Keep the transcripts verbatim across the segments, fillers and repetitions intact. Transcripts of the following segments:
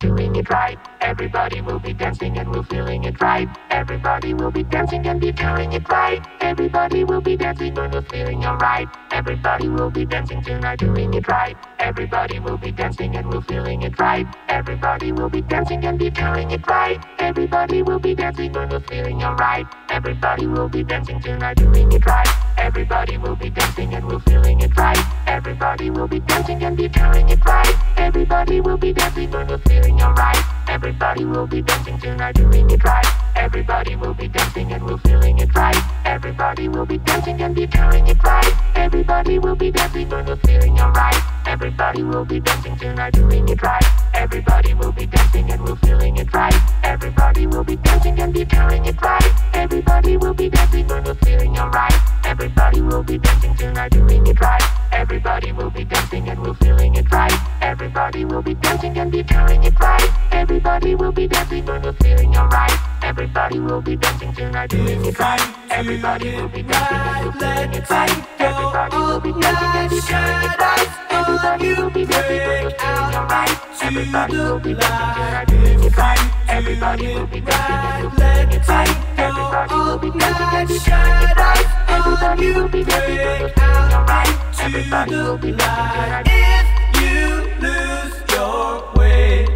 doing it right. Everybody will be dancing and we're feeling it right. Everybody will be dancing and be feeling it right. Everybody will be dancing and we're feeling alright. Everybody will be dancing tonight, doing it right. Everybody will be dancing and we're feeling it right. Everybody will be dancing and be feeling it right. Everybody will be dancing and we're feeling alright. Everybody will be dancing tonight, doing it right. Everybody will be dancing and we're feeling it right. Everybody will be dancing and be feeling it right. Everybody will be dancing and we're feeling alright. Everybody will be dancing tonight, doing it right. Everybody will be dancing and we're feeling it right. Everybody will be dancing and be feeling it right. Everybody will be dancing and we're feeling alright. Everybody will be dancing tonight, doing it right. Everybody will be dancing and we're feeling it right. Everybody will be dancing and be feeling it right. Everybody will be dancing and we're feeling alright. Everybody will be dancing tonight, doing it right. Everybody will be dancing and we're feeling it right. Everybody will be dancing and be feeling it right. Everybody will be dancing and we're feeling alright. Everybody will be dancing tonight, doing it right. Everybody will be dancing and we're feeling it right. Everybody will be dancing and be feeling it right. Everybody will be dancing and we're feeling alright. Everybody will be dancing tonight, doing it right. Everybody will be dancing and we're feeling it right. Everybody will be dancing and be feeling it right. Everybody will be dancing and we're feeling alright. Everybody will be dancing tonight. If you lose your way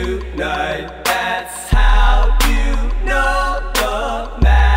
tonight, that's how you know the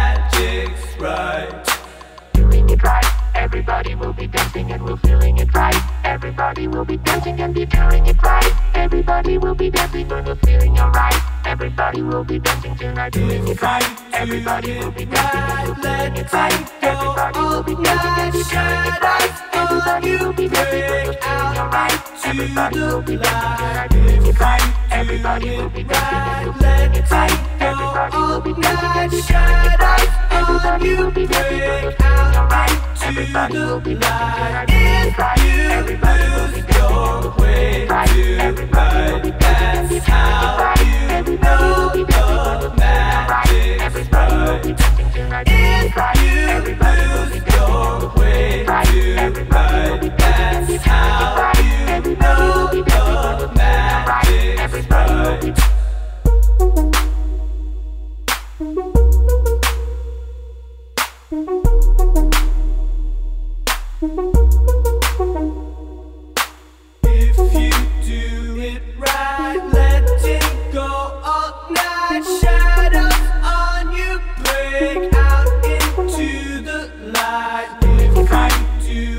magic's right. Doing it right. Everybody will be dancing and we're feeling it right. Everybody will be dancing and be feeling it right. Everybody will be dancing and we're feeling alright. Everybody will be dancing tonight, doing it right. Everybody will be dancing and we're feeling it right. Everybody will be dancing and be feeling it right. Everybody will be dancing and we're feeling alright. Everybody will be dancing tonight, doing it right. Everybody will be dancing and we're feeling it right. Everybody will be dancing and be feeling it right. Everybody will be dancing and we're feeling alright. Everybody will be dancing tonight, doing it right. Everybody will be dancing and we're feeling it right.